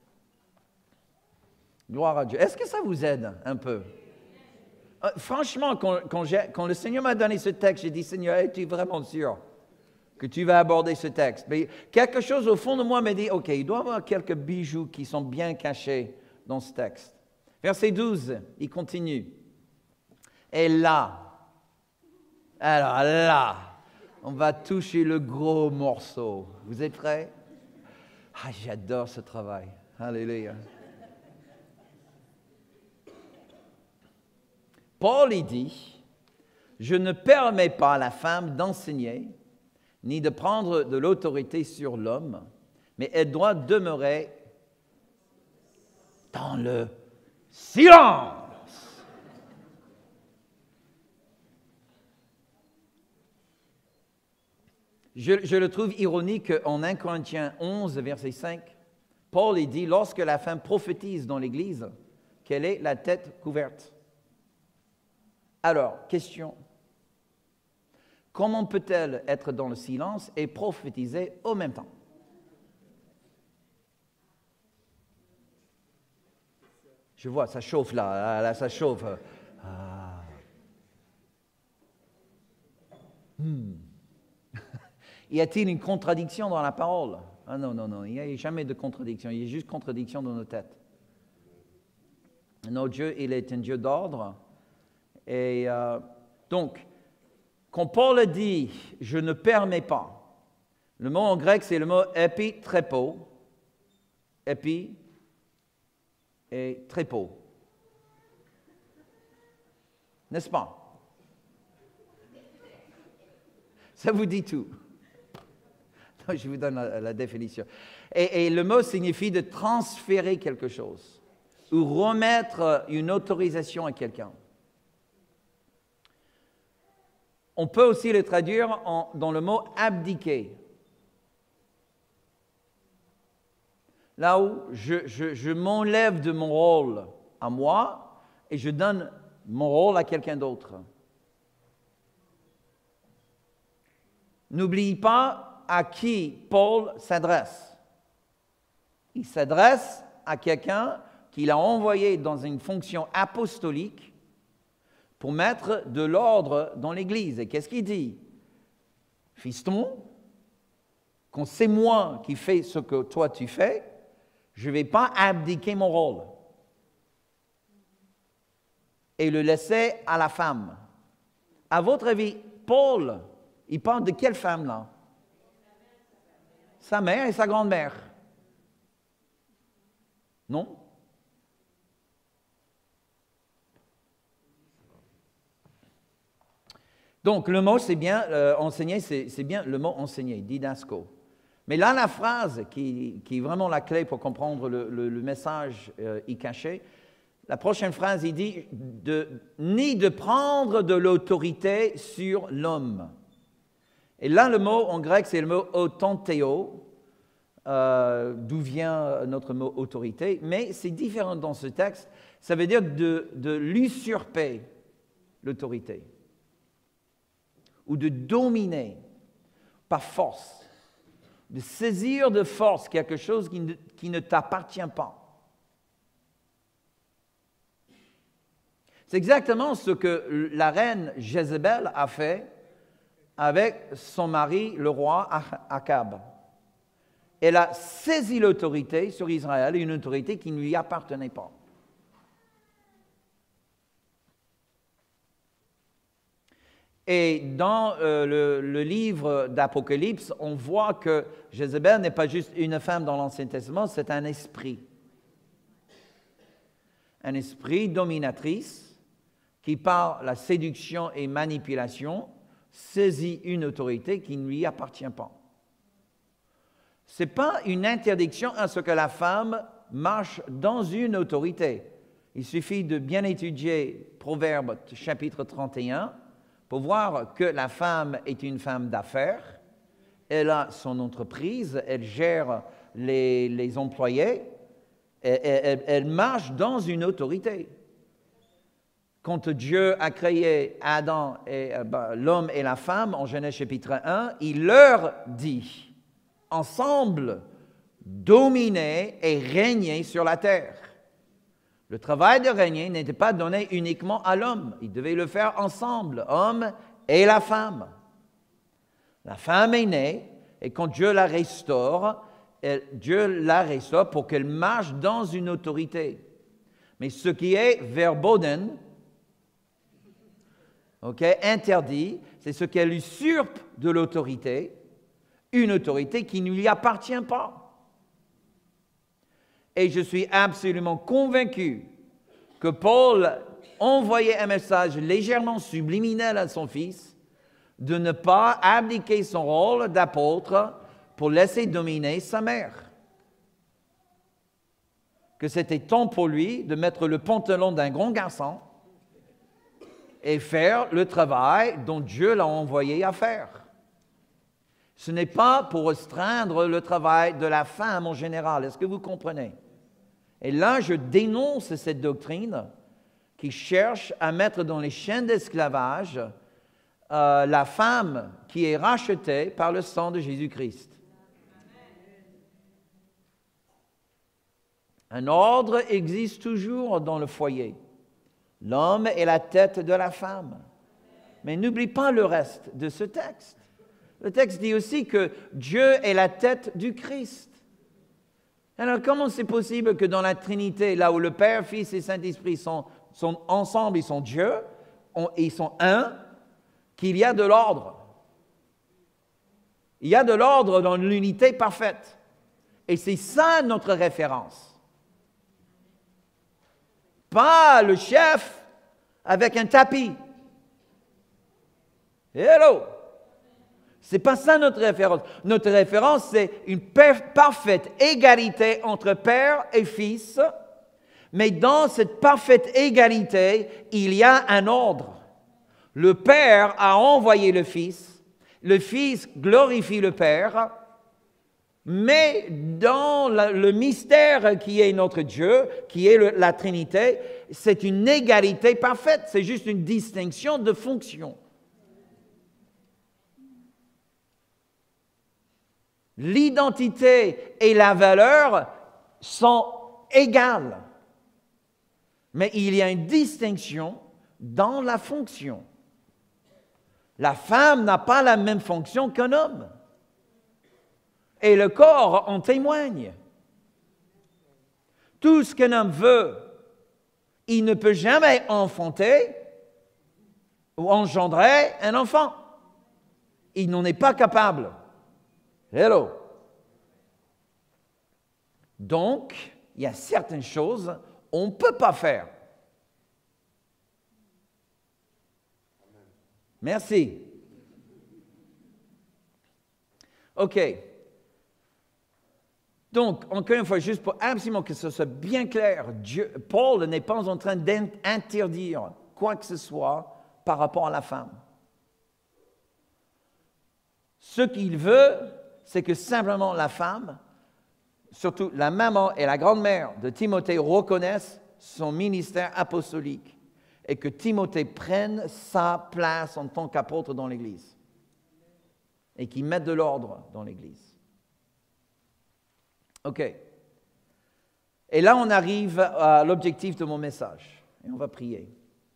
Gloire à Dieu. Est-ce que ça vous aide un peu? Euh, franchement, quand, quand, quand le Seigneur m'a donné ce texte, j'ai dit, Seigneur, es-tu vraiment sûr que tu vas aborder ce texte? Mais quelque chose au fond de moi me dit, OK, il doit y avoir quelques bijoux qui sont bien cachés dans ce texte. Verset douze, il continue. Et là, alors là, on va toucher le gros morceau. Vous êtes prêts? Ah, j'adore ce travail. Alléluia. Paul, il dit, je ne permets pas à la femme d'enseigner, ni de prendre de l'autorité sur l'homme, mais elle doit demeurer dans le silence. Je, je le trouve ironique en un Corinthiens onze, verset cinq, Paul il dit, lorsque la femme prophétise dans l'Église, qu'elle ait la tête couverte. Alors, question, comment peut-elle être dans le silence et prophétiser au même temps? Je vois, ça chauffe là, là, là ça chauffe. Ah. Hmm. Y a-t-il une contradiction dans la parole? Ah non, non, non, il n'y a jamais de contradiction, il y a juste contradiction dans nos têtes. Notre Dieu, il est un Dieu d'ordre. Et euh, donc, quand Paul dit « je ne permets pas », le mot en grec, c'est le mot « epitrepo ». Epi et trépo. N'est-ce pas? Ça vous dit tout. Non, je vous donne la, la définition. Et, et le mot signifie de transférer quelque chose ou remettre une autorisation à quelqu'un. On peut aussi le traduire en, dans le mot abdiquer. Là où je, je, je m'enlève de mon rôle à moi et je donne mon rôle à quelqu'un d'autre. N'oublie pas à qui Paul s'adresse. Il s'adresse à quelqu'un qu'il a envoyé dans une fonction apostolique pour mettre de l'ordre dans l'Église. Et qu'est-ce qu'il dit? Fiston, quand c'est moi qui fais ce que toi tu fais, je ne vais pas abdiquer mon rôle et le laisser à la femme. À votre avis, Paul, il parle de quelle femme là? Sa mère et sa grand-mère. Non? Donc, le mot, c'est bien, euh, enseigner, c'est, c'est bien le mot enseigner, didasco. Mais là, la phrase qui, qui est vraiment la clé pour comprendre le, le, le message euh, y caché, la prochaine phrase, il dit de, ni de prendre de l'autorité sur l'homme. Et là, le mot en grec, c'est le mot autantéo, euh, d'où vient notre mot autorité, mais c'est différent dans ce texte. Ça veut dire de, de l'usurper l'autorité ou de dominer par force. De saisir de force quelque chose qui ne, qui ne t'appartient pas. C'est exactement ce que la reine Jézabel a fait avec son mari, le roi Akab. Elle a saisi l'autorité sur Israël, une autorité qui ne lui appartenait pas. Et dans euh, le, le livre d'Apocalypse, on voit que Jézabel n'est pas juste une femme dans l'Ancien Testament, c'est un esprit. Un esprit dominatrice qui, par la séduction et manipulation, saisit une autorité qui ne lui appartient pas. Ce n'est pas une interdiction à ce que la femme marche dans une autorité. Il suffit de bien étudier Proverbes chapitre trente et un pour voir que la femme est une femme d'affaires, elle a son entreprise, elle gère les, les employés, elle, elle, elle marche dans une autorité. Quand Dieu a créé Adam, et, euh, ben, l'homme et la femme, en Genèse chapitre un, il leur dit, ensemble, dominer et régner sur la terre. Le travail de régner n'était pas donné uniquement à l'homme. Il devait le faire ensemble, homme et la femme. La femme est née, et quand Dieu la restaure, elle, Dieu la restaure pour qu'elle marche dans une autorité. Mais ce qui est verboten, okay, interdit, c'est ce qu'elle usurpe de l'autorité, une autorité qui ne lui appartient pas. Et je suis absolument convaincu que Paul envoyait un message légèrement subliminal à son fils de ne pas abdiquer son rôle d'apôtre pour laisser dominer sa mère. Que c'était temps pour lui de mettre le pantalon d'un grand garçon et faire le travail dont Dieu l'a envoyé à faire. Ce n'est pas pour restreindre le travail de la femme en général. Est-ce que vous comprenez? Et là, je dénonce cette doctrine qui cherche à mettre dans les chaînes d'esclavage euh, la femme qui est rachetée par le sang de Jésus-Christ. Un ordre existe toujours dans le foyer. L'homme est la tête de la femme. Mais n'oublie pas le reste de ce texte. Le texte dit aussi que Dieu est la tête du Christ. Alors, comment c'est possible que dans la Trinité, là où le Père, Fils et Saint-Esprit sont, sont ensemble, ils sont Dieu, on, ils sont un, qu'il y a de l'ordre? Il y a de l'ordre dans l'unité parfaite. Et c'est ça notre référence. Pas le chef avec un tapis. Hello! C'est pas ça notre référence. Notre référence, c'est une parfaite égalité entre Père et Fils, mais dans cette parfaite égalité, il y a un ordre. Le Père a envoyé le Fils, le Fils glorifie le Père, mais dans la, le mystère qui est notre Dieu, qui est le, la Trinité, c'est une égalité parfaite, c'est juste une distinction de fonction. L'identité et la valeur sont égales, mais il y a une distinction dans la fonction. La femme n'a pas la même fonction qu'un homme, et le corps en témoigne. Tout ce qu'un homme veut, il ne peut jamais enfanter ou engendrer un enfant. Il n'en est pas capable. Hello. Donc, il y a certaines choses on ne peut pas faire. Merci. OK. Donc, encore une fois, juste pour absolument que ce soit bien clair, Dieu, Paul n'est pas en train d'interdire quoi que ce soit par rapport à la femme. Ce qu'il veut, c'est que simplement la femme, surtout la maman et la grand-mère de Timothée, reconnaissent son ministère apostolique et que Timothée prenne sa place en tant qu'apôtre dans l'Église et qu'il mette de l'ordre dans l'Église. OK. Et là, on arrive à l'objectif de mon message et on va prier.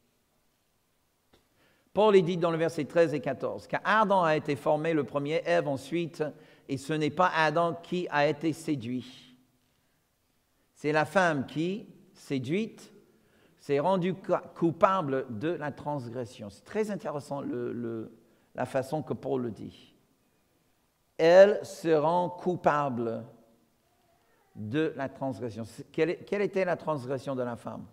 Paul est dit dans le verset treize et quatorze qu'Adam a été formé le premier, Ève ensuite, et ce n'est pas Adam qui a été séduit. C'est la femme qui, séduite, s'est rendue coupable de la transgression. C'est très intéressant le, le, la façon que Paul le dit. Elle se rend coupable de la transgression. Quelle, quelle était la transgression de la femme?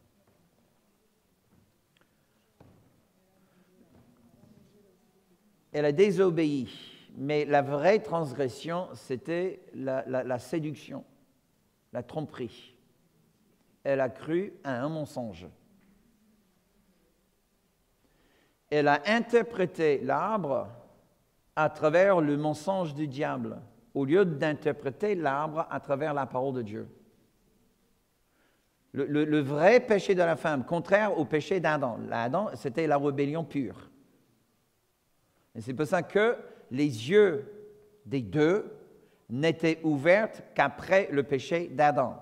Elle a désobéi, mais la vraie transgression, c'était la, la, la séduction, la tromperie. Elle a cru à un mensonge. Elle a interprété l'arbre à travers le mensonge du diable, au lieu d'interpréter l'arbre à travers la parole de Dieu. Le, le, le vrai péché de la femme, contraire au péché d'Adam. L'Adam, c'était la rébellion pure. Et c'est pour ça que les yeux des deux n'étaient ouverts qu'après le péché d'Adam.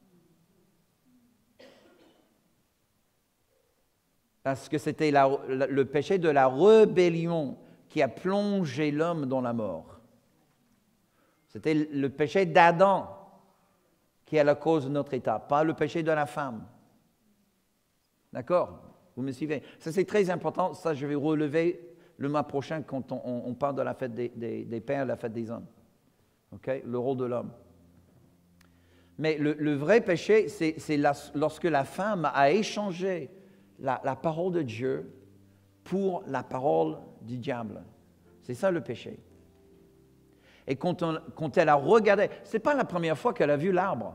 Parce que c'était la, le péché de la rébellion qui a plongé l'homme dans la mort. C'était le péché d'Adam qui est la cause de notre état, pas le péché de la femme. D'accord? Vous me suivez? Ça, c'est très important. Ça, je vais relever le mois prochain quand on, on, on parle de la fête des, des, des pères, la fête des hommes. OK? Le rôle de l'homme. Mais le, le vrai péché, c'est, c'est la, lorsque la femme a échangé la, la parole de Dieu pour la parole du diable. C'est ça le péché. Et quand, on, quand elle a regardé, ce n'est pas la première fois qu'elle a vu l'arbre.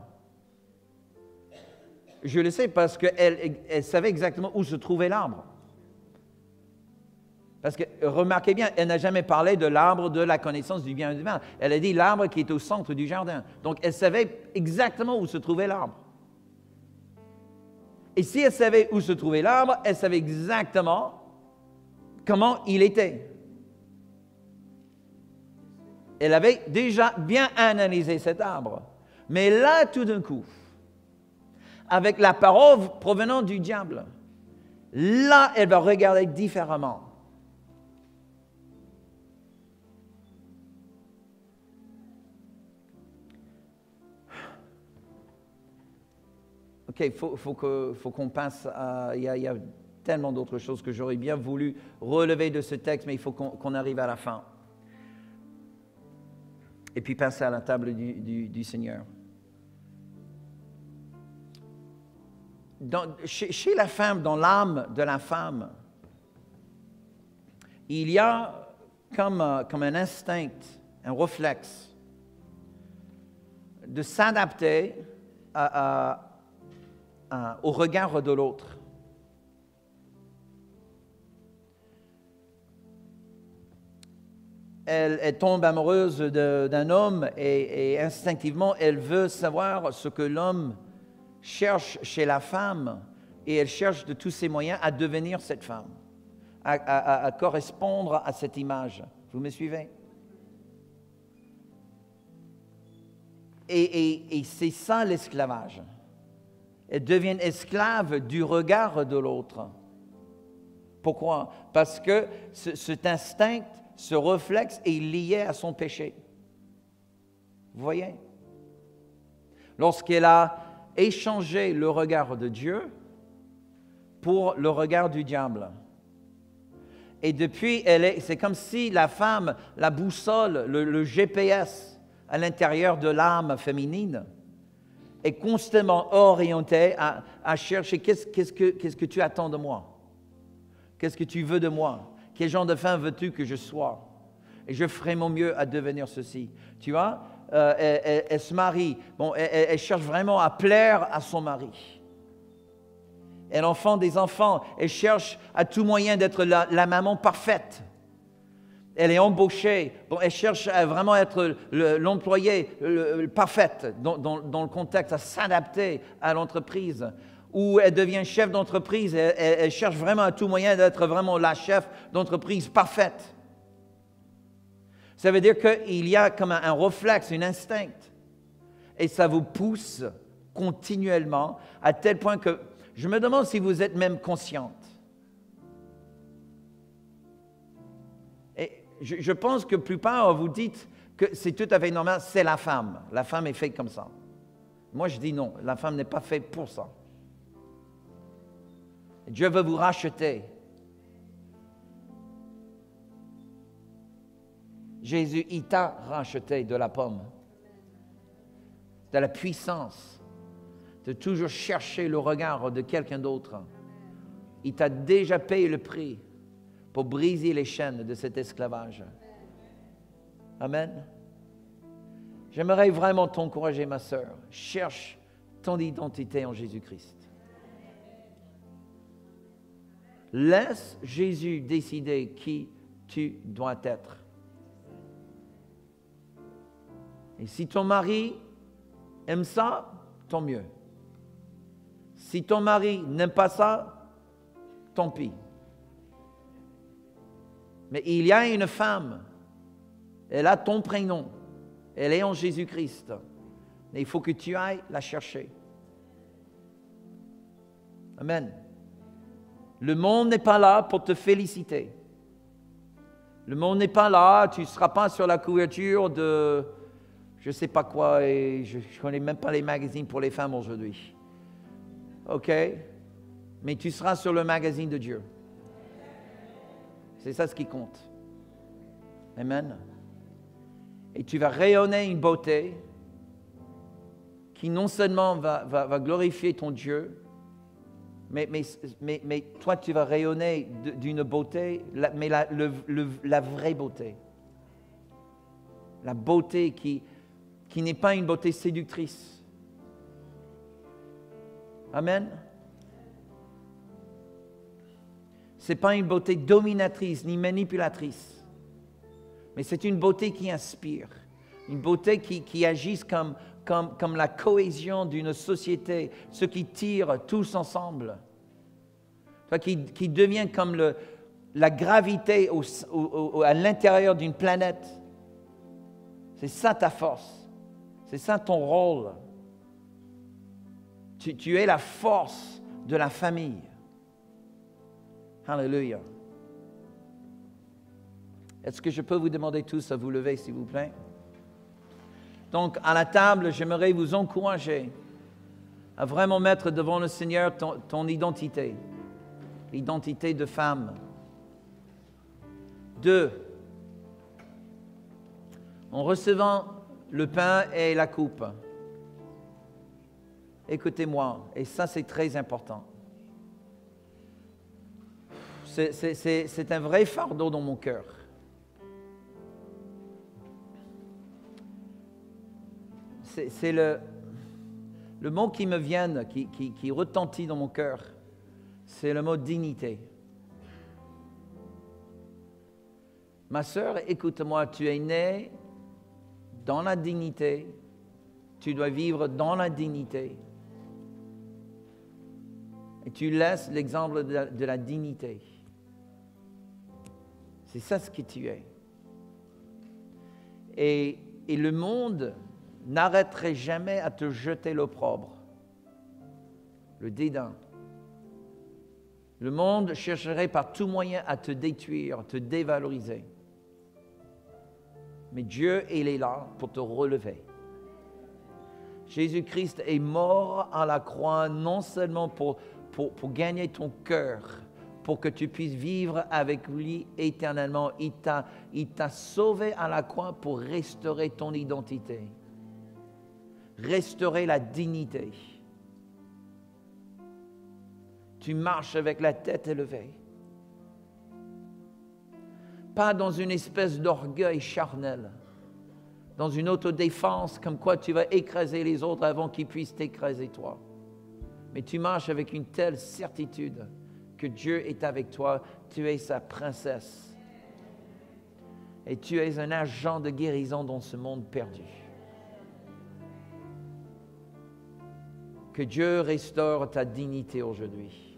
Je le sais parce qu'elle elle savait exactement où se trouvait l'arbre. Parce que, remarquez bien, elle n'a jamais parlé de l'arbre de la connaissance du bien et du mal. Elle a dit l'arbre qui est au centre du jardin. Donc, elle savait exactement où se trouvait l'arbre. Et si elle savait où se trouvait l'arbre, elle savait exactement comment il était. Elle avait déjà bien analysé cet arbre. Mais là, tout d'un coup, avec la parole provenant du diable, là, elle va regarder différemment. OK, il faut, faut, que, faut qu'on passe à... Il y a, il y a tellement d'autres choses que j'aurais bien voulu relever de ce texte, mais il faut qu'on, qu'on arrive à la fin. Et puis passer à la table du, du, du Seigneur. Dans, chez, chez la femme, dans l'âme de la femme, il y a comme, comme un instinct, un réflexe de s'adapter à, à au regard de l'autre. Elle, elle tombe amoureuse de, d'un homme et, et instinctivement, elle veut savoir ce que l'homme cherche chez la femme et elle cherche de tous ses moyens à devenir cette femme, à, à, à correspondre à cette image. Vous me suivez? Et, et, et c'est ça l'esclavage. Elles deviennent esclaves du regard de l'autre. Pourquoi? Parce que ce, cet instinct, ce réflexe est lié à son péché. Vous voyez? Lorsqu'elle a échangé le regard de Dieu pour le regard du diable. Et depuis, elle est, c'est comme si la femme, la boussole, le, le G P S à l'intérieur de l'âme féminine, est constamment orienté à, à chercher qu'est-ce, qu'est-ce, que, qu'est-ce que tu attends de moi? Qu'est-ce que tu veux de moi? Quel genre de femme veux-tu que je sois? Et je ferai mon mieux à devenir ceci. Tu vois, euh, elle, elle, elle se marie. Bon, elle, elle cherche vraiment à plaire à son mari. Elle enfante des enfants. Elle cherche à tout moyen d'être la, la maman parfaite. Elle est embauchée. Bon, elle cherche à vraiment être le, l'employé le, le, parfaite dans, dans, dans le contexte, à s'adapter à l'entreprise. Ou elle devient chef d'entreprise. Elle, elle, elle cherche vraiment à tout moyen d'être vraiment la chef d'entreprise parfaite. Ça veut dire qu'il y a comme un, un réflexe, un instinct. Et ça vous pousse continuellement à tel point que je me demande si vous êtes même consciente. Je, je pense que la plupart, vous dites que c'est tout à fait normal, c'est la femme. La femme est faite comme ça. Moi, je dis non, la femme n'est pas faite pour ça. Dieu veut vous racheter. Jésus, il t'a racheté de la pomme, de la puissance, de toujours chercher le regard de quelqu'un d'autre. Il t'a déjà payé le prix pour briser les chaînes de cet esclavage. Amen. J'aimerais vraiment t'encourager, ma sœur. Cherche ton identité en Jésus-Christ. Laisse Jésus décider qui tu dois être. Et si ton mari aime ça, tant mieux. Si ton mari n'aime pas ça, tant pis. Mais il y a une femme, elle a ton prénom, elle est en Jésus-Christ. Mais il faut que tu ailles la chercher. Amen. Le monde n'est pas là pour te féliciter. Le monde n'est pas là, tu ne seras pas sur la couverture de je ne sais pas quoi, et je ne connais même pas les magazines pour les femmes aujourd'hui. OK? Mais tu seras sur le magazine de Dieu. C'est ça ce qui compte. Amen. Et tu vas rayonner une beauté qui non seulement va, va, va glorifier ton Dieu, mais, mais, mais, mais toi tu vas rayonner d'une beauté, mais la, le, le, la vraie beauté. La beauté qui, qui n'est pas une beauté séductrice. Amen. Ce n'est pas une beauté dominatrice ni manipulatrice, mais c'est une beauté qui inspire, une beauté qui, qui agit comme, comme, comme la cohésion d'une société, ce qui tire tous ensemble, qui, qui devient comme le, la gravité au, au, au, à l'intérieur d'une planète. C'est ça ta force, c'est ça ton rôle. Tu, tu es la force de la famille. Alléluia. Est-ce que je peux vous demander tous à vous lever, s'il vous plaît? Donc, à la table, j'aimerais vous encourager à vraiment mettre devant le Seigneur ton, ton identité, l'identité de femme. Deux, en recevant le pain et la coupe, écoutez-moi, et ça c'est très important. C'est, c'est, c'est, c'est un vrai fardeau dans mon cœur. C'est, c'est le, le mot qui me vient, qui, qui, qui retentit dans mon cœur, c'est le mot dignité. Ma sœur, écoute-moi, tu es née dans la dignité, tu dois vivre dans la dignité. Et tu laisses l'exemple de la, de la dignité. C'est ça ce que tu es. Et, et le monde n'arrêterait jamais à te jeter l'opprobre, le dédain. Le monde chercherait par tout moyen à te détruire, à te dévaloriser. Mais Dieu, il est là pour te relever. Jésus-Christ est mort à la croix non seulement pour, pour, pour gagner ton cœur, pour que tu puisses vivre avec lui éternellement. Il t'a, il t'a sauvé à la croix pour restaurer ton identité, restaurer la dignité. Tu marches avec la tête élevée. Pas dans une espèce d'orgueil charnel, dans une autodéfense comme quoi tu vas écraser les autres avant qu'ils puissent t'écraser toi. Mais tu marches avec une telle certitude que Dieu est avec toi, tu es sa princesse. Et tu es un agent de guérison dans ce monde perdu. Que Dieu restaure ta dignité aujourd'hui.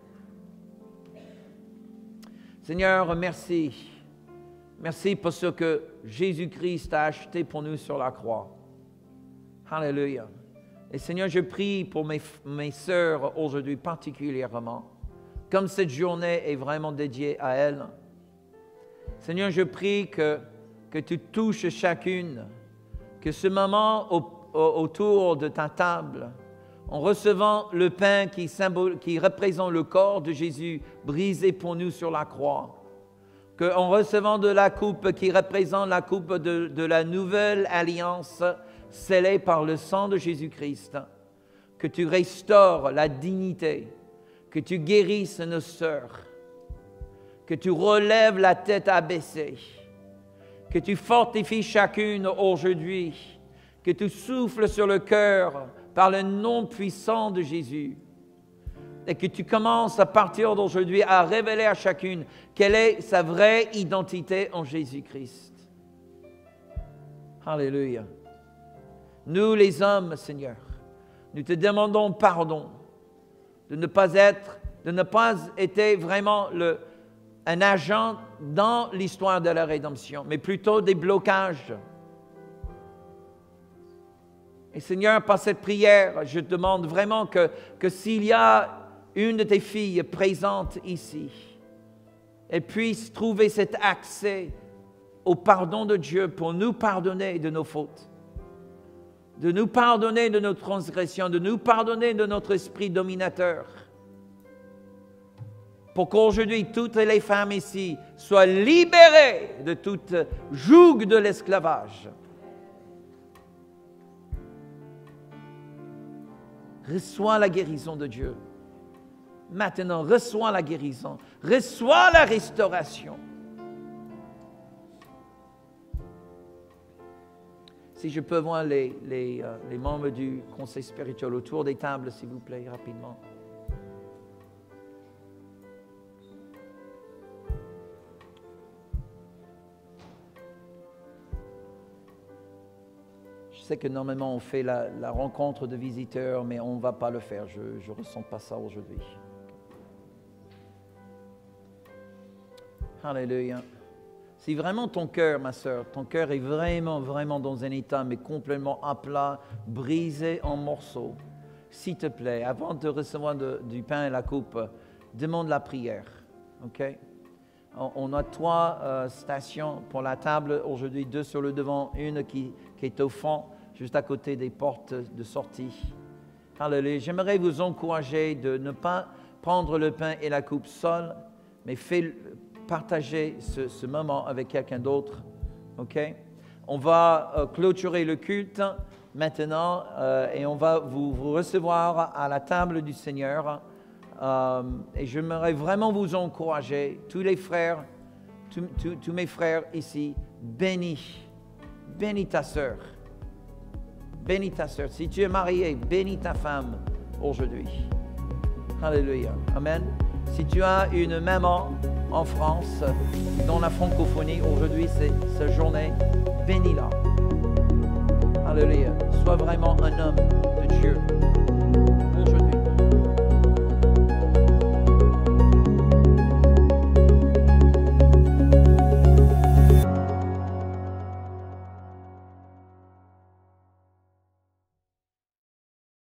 Seigneur, merci. Merci pour ce que Jésus-Christ a acheté pour nous sur la croix. Alléluia. Et Seigneur, je prie pour mes, mes sœurs aujourd'hui particulièrement, comme cette journée est vraiment dédiée à elles. Seigneur, je prie que, que tu touches chacune, que ce moment au, au, autour de ta table, en recevant le pain qui, symbole, qui représente le corps de Jésus brisé pour nous sur la croix, qu'en recevant de la coupe qui représente la coupe de, de la nouvelle alliance scellée par le sang de Jésus-Christ, que tu restaures la dignité, que tu guérisses nos sœurs, que tu relèves la tête abaissée, que tu fortifies chacune aujourd'hui, que tu souffles sur le cœur par le nom puissant de Jésus, et que tu commences à partir d'aujourd'hui à révéler à chacune quelle est sa vraie identité en Jésus-Christ. Alléluia. Nous les hommes, Seigneur, nous te demandons pardon de ne pas être, de ne pas être vraiment le, un agent dans l'histoire de la rédemption, mais plutôt des blocages. Et Seigneur, par cette prière, je demande vraiment que, que s'il y a une de tes filles présente ici, elle puisse trouver cet accès au pardon de Dieu pour nous pardonner de nos fautes, de nous pardonner de nos transgressions, de nous pardonner de notre esprit dominateur, pour qu'aujourd'hui toutes les femmes ici soient libérées de toute joug de l'esclavage. Reçois la guérison de Dieu. Maintenant, reçois la guérison. Reçois la restauration. Si je peux voir les, les, euh, les membres du conseil spirituel autour des tables, s'il vous plaît, rapidement. sais que normalement on fait la, la rencontre de visiteurs, mais on ne va pas le faire. Je ne ressens pas ça aujourd'hui. Alléluia. Si vraiment ton cœur, ma soeur, ton cœur est vraiment, vraiment dans un état, mais complètement à plat, brisé en morceaux, s'il te plaît, avant de recevoir de, du pain et la coupe, demande la prière. OK? On, on a trois euh, stations pour la table aujourd'hui, deux sur le devant, une qui, qui est au fond, juste à côté des portes de sortie. Alléluia. J'aimerais vous encourager de ne pas prendre le pain et la coupe seul, mais faites partager ce, ce moment avec quelqu'un d'autre. OK? On va euh, clôturer le culte maintenant euh, et on va vous, vous recevoir à la table du Seigneur. Euh, et j'aimerais vraiment vous encourager, tous les frères, tous, tous, tous mes frères ici, bénis, bénis ta sœur. Bénis ta sœur. Si tu es marié, bénis ta femme aujourd'hui. Alléluia. Amen. Si tu as une maman en France, dans la francophonie, aujourd'hui c'est sa journée, bénis-la. Alléluia. Sois vraiment un homme de Dieu.